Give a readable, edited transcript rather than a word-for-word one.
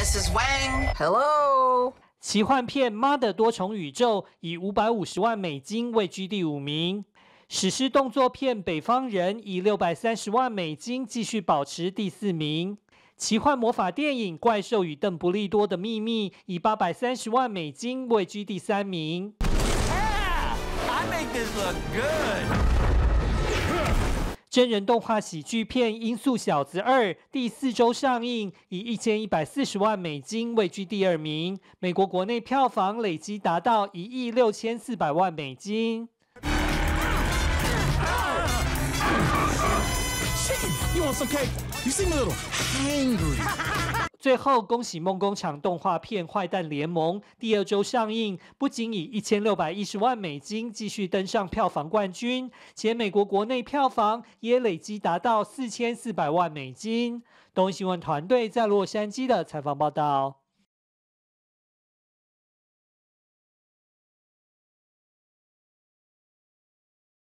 Mrs. Wang. Hello. 奇幻片《妈的多重宇宙》以550万美金位居第5名。史诗动作片《北方人》以630万美金继续保持第4名。奇幻魔法电影《怪兽与邓布利多的秘密》以830万美金位居第3名。 I make this look good. 真人动画喜剧片《音速小子2》第4周上映，以1140万美金位居第2名。美国国内票房累积达到1亿6400万美金。 You want some cake? You seem a little hangry. 最后，恭喜梦工厂动画片《坏蛋联盟》第2周上映，不仅以1610万美金继续登上票房冠军，且美国国内票房也累积达到4400万美金。东新闻团队在洛杉矶的采访报道。